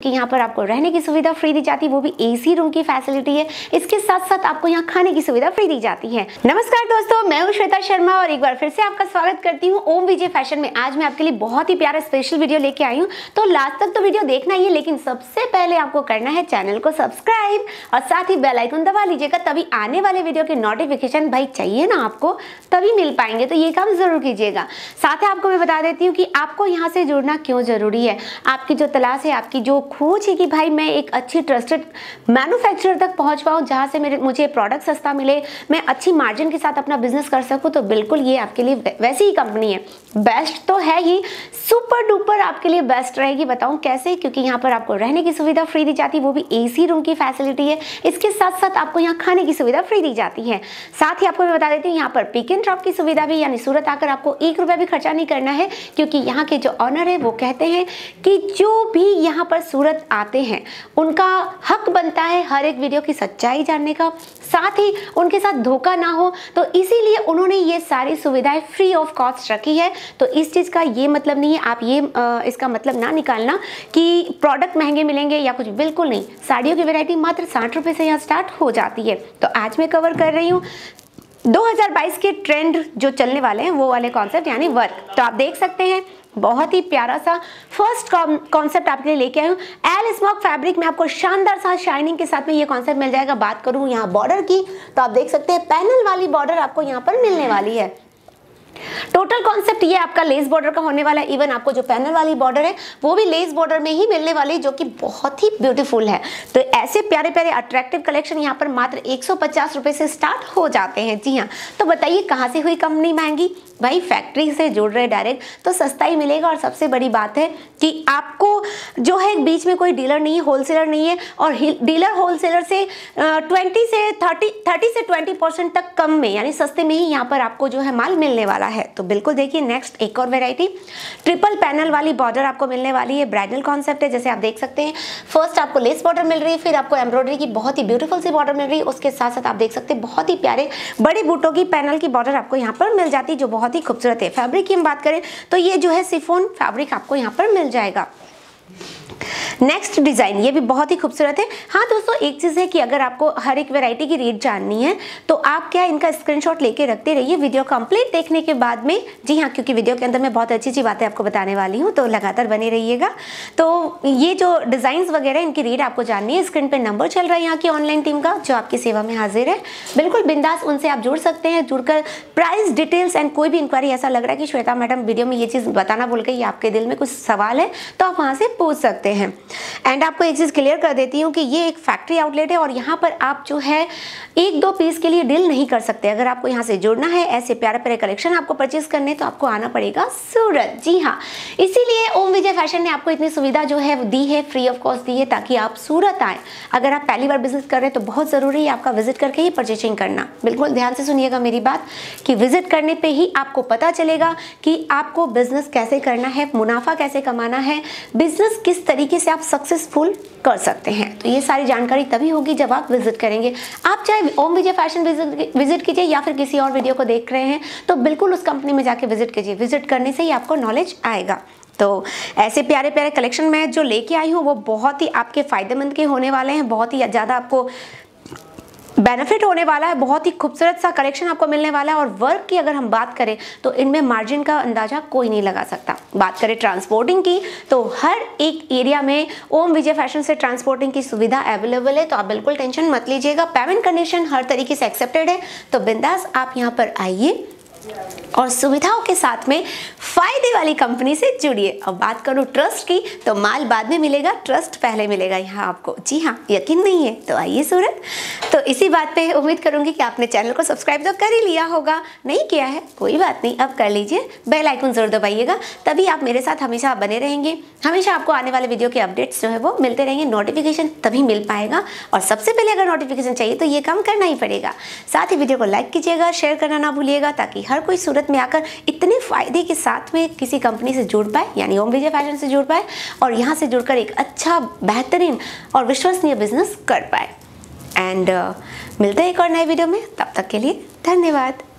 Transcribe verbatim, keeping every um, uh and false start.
कि यहाँ पर आपको रहने की सुविधा फ्री दी जाती है, वो भी एसी रूम की फैसिलिटी है। इसके साथ साथ आपको यहाँ खाने की सुविधा फ्री दी जाती है। नमस्कार दोस्तों, मैं हूँ श्वेता शर्मा और एक बार फिर से आपका स्वागत करती हूँ ओम विजय फैशन में। आज मैं आपके लिए बहुत ही प्यारा स्पेशल वीडियो लेके आई हूँ, तो लास्ट तक तो वीडियो देखना ही है, लेकिन सबसे पहले आपको करना है चैनल को सब्सक्राइब और साथ ही बेल आइकन दबा लीजिएगा, तभी आने वाले वीडियो के नोटिफिकेशन भाई चाहिए ना आपको, तभी मिल पाएंगे, तो ये काम जरूर कीजिएगा। साथ ही आपको मैं बता देती हूँ कि आपको यहाँ से जुड़ना क्यों जरूरी है। आपकी जो तलाश है, आपकी जो खोज है कि भाई मैं एक अच्छी ट्रस्टेड मैन्युफैक्चरर तक पहुंच पाऊं जहां से मेरे मुझे प्रोडक्ट सस्ता मिले, मैं अच्छी मार्जिन के साथ अपना बिजनेस कर सकूं, तो बिल्कुल ये आपके लिए वैसी ही कंपनी है। बेस्ट तो है ही, सुपर डुपर आपके लिए बेस्ट रहेगी। बताऊं कैसे? क्योंकि यहाँ पर आपको रहने की सुविधा फ्री दी जाती है, वो भी एसी रूम की फैसिलिटी है। इसके साथ साथ आपको यहाँ खाने की सुविधा फ्री दी जाती है। साथ ही आपको मैं बता देती हूँ यहाँ पर पिक एंड ड्रॉप की सुविधा भी, यानी सूरत आकर आपको एक रुपया भी खर्चा नहीं करना है, क्योंकि यहाँ के जो ऑनर है वो कहते हैं कि जो भी यहाँ पर सूरत आते हैं उनका हक बनता है हर एक वीडियो की सच्चाई जानने का, साथ ही उनके साथ धोखा ना हो, तो इसीलिए उन्होंने ये सारी सुविधाएं फ्री ऑफ कॉस्ट रखी है। तो इस चीज़ का ये मतलब नहीं है, आप ये आ, इसका मतलब ना निकालना कि प्रोडक्ट महंगे मिलेंगे या कुछ, बिल्कुल नहीं। साड़ियों की वैरायटी मात्र साठ रुपये से यहाँ स्टार्ट हो जाती है। तो आज मैं कवर कर रही हूँ दो हज़ार बाईस के ट्रेंड जो चलने वाले हैं वो वाले कॉन्सेप्ट, यानी वर्क। तो आप देख सकते हैं बहुत ही प्यारा सा फर्स्ट कॉन्सेप्ट आपके लिए लेके आई हूँ। एल स्मोक फैब्रिक में आपको शानदार सा शाइनिंग के साथ में ये कॉन्सेप्ट मिल जाएगा। बात करूँ यहाँ बॉर्डर की, तो आप देख सकते हैं पैनल वाली बॉर्डर आपको यहाँ पर मिलने वाली है। टोटल कॉन्सेप्ट ये आपका लेस बॉर्डर का होने वाला है। इवन आपको जो पैनल वाली बॉर्डर है वो भी लेस बॉर्डर में ही मिलने वाली है, जो कि बहुत ही ब्यूटीफुल है। तो ऐसे प्यारे प्यारे अट्रैक्टिव कलेक्शन यहाँ पर मात्र एक सौ पचास रुपए से स्टार्ट हो जाते हैं। जी हाँ, तो बताइए कहाँ से हुई कंपनी महंगी? भाई फैक्ट्री से जुड़ रहे डायरेक्ट, तो सस्ता ही मिलेगा। और सबसे बड़ी बात है कि आपको जो है बीच में कोई डीलर नहीं है, होलसेलर नहीं है, और डीलर होलसेलर से ट्वेंटी से थर्टी थर्टी से ट्वेंटी परसेंट तक कम में, यानी सस्ते में ही यहाँ पर आपको जो है माल मिलने वाला है। तो बिल्कुल देखिए, नेक्स्ट एक और वेराइटी ट्रिपल पैनल वाली बॉर्डर आपको मिलने वाली है। ब्राइडल कॉन्सेप्ट है, जैसे आप देख सकते हैं। फर्स्ट आपको लेस बॉर्डर मिल रही है, फिर आपको एम्ब्रॉयडरी की बहुत ही ब्यूटीफुल सी बॉर्डर मिल रही है। उसके साथ साथ आप देख सकते हैं बहुत ही प्यारे बड़े बूटों की पैनल की बॉर्डर आपको यहाँ पर मिल जाती है, जो बहुत ही खूबसूरत है। फैब्रिक की हम बात करें तो ये जो है शिफॉन फैब्रिक आपको यहाँ पर मिल जाएगा। नेक्स्ट डिजाइन ये भी बहुत ही खूबसूरत है। हाँ दोस्तों, एक चीज है कि अगर आपको हर एक वैरायटी की रेट जाननी है तो आप क्या इनका स्क्रीनशॉट लेके रखते रहिए वीडियो कंप्लीट देखने के बाद में। जी हाँ, क्योंकि वीडियो के अंदर मैं बहुत अच्छी अच्छी बातें आपको बताने वाली हूँ, तो लगातार बने रहिएगा। तो ये जो डिजाइन वगैरह इनकी रेट आपको जाननी है, स्क्रीन पर नंबर चल रहा है यहाँ की ऑनलाइन टीम का, जो आपकी सेवा में हाजिर है। बिल्कुल बिंदास उनसे आप जुड़ सकते हैं। जुड़कर प्राइस डिटेल्स एंड कोई भी इंक्वायरी ऐसा लग रहा है कि श्वेता मैडम वीडियो में ये चीज़ बताना भूल गई, आपके दिल में कुछ सवाल है, तो आप वहाँ से पूछ सकते हैं। एंड आपको एक चीज़ क्लियर कर देती हूँ कि ये एक फैक्ट्री आउटलेट है और यहाँ पर आप जो है एक दो पीस के लिए डील नहीं कर सकते। अगर आपको यहाँ से जुड़ना है, ऐसे प्यारे प्यारे कलेक्शन आपको परचेज करने, तो आपको आना पड़ेगा सूरत। जी हाँ, इसीलिए ओम विजय फैशन ने आपको इतनी सुविधा जो है दी है, फ्री ऑफ कॉस्ट दी है, ताकि आप सूरत आए। अगर आप पहली बार विजिट कर रहे हैं तो बहुत ज़रूरी है आपका विजिट करके ही परचेजिंग करना। बिल्कुल ध्यान से सुनिएगा मेरी बात, कि विजिट करने पर ही आपको पता चलेगा कि आपको बिजनेस कैसे करना है, मुनाफा कैसे कमाना है, बिजनेस किस तरीके से आप सक्सेसफुल कर सकते हैं। तो ये सारी जानकारी तभी होगी जब आप विजिट करेंगे। आप चाहे Om Vijay fashion visit visit कीजिए या फिर किसी और वीडियो को देख रहे हैं, तो बिल्कुल उस कंपनी में जाके विजिट कीजिए। विजिट करने से ही आपको नॉलेज आएगा। तो ऐसे प्यारे प्यारे कलेक्शन मैं जो लेके आई हूँ वो बहुत ही आपके फायदेमंद के होने वाले हैं, बहुत ही ज़्यादा आपको बेनिफिट होने वाला है। बहुत ही खूबसूरत सा कलेक्शन आपको मिलने वाला है। और वर्क की अगर हम बात करें तो इनमें मार्जिन का अंदाजा कोई नहीं लगा सकता। बात करें ट्रांसपोर्टिंग की, तो हर एक एरिया में ओम विजय फैशन से ट्रांसपोर्टिंग की सुविधा अवेलेबल है, तो आप बिल्कुल टेंशन मत लीजिएगा। पेमेंट कंडीशन हर तरीके से एक्सेप्टेड है, तो बिंदास आप यहाँ पर आइए और सुविधाओं के साथ में फायदे वाली कंपनी से जुड़िए। अब बात करूं ट्रस्ट की, तो माल बाद में मिलेगा, ट्रस्ट पहले मिलेगा यहाँ आपको। जी हाँ, यकीन नहीं है तो आइए सूरत। तो इसी बात पे उम्मीद करूंगी कि आपने चैनल को सब्सक्राइब तो कर ही लिया होगा, नहीं किया है कोई बात नहीं, अब कर लीजिए। बेल आइकन जरूर दबाइएगा, तभी आप मेरे साथ हमेशा बने रहेंगे। हमेशा आपको आने वाले वीडियो के अपडेट्स जो है वो मिलते रहेंगे, नोटिफिकेशन तभी मिल पाएगा। और सबसे पहले अगर नोटिफिकेशन चाहिए तो ये काम करना ही पड़ेगा। साथ ही वीडियो को लाइक कीजिएगा, शेयर करना ना भूलिएगा, ताकि हर कोई सूरत में आकर इतने फायदे के साथ में किसी कंपनी से जुड़ पाए, यानी ओम विजय फैशन से जुड़ पाए, और यहाँ से जुड़कर एक अच्छा, बेहतरीन और विश्वसनीय बिजनेस कर पाए। एंड uh, मिलते हैं एक और नए वीडियो में, तब तक के लिए धन्यवाद।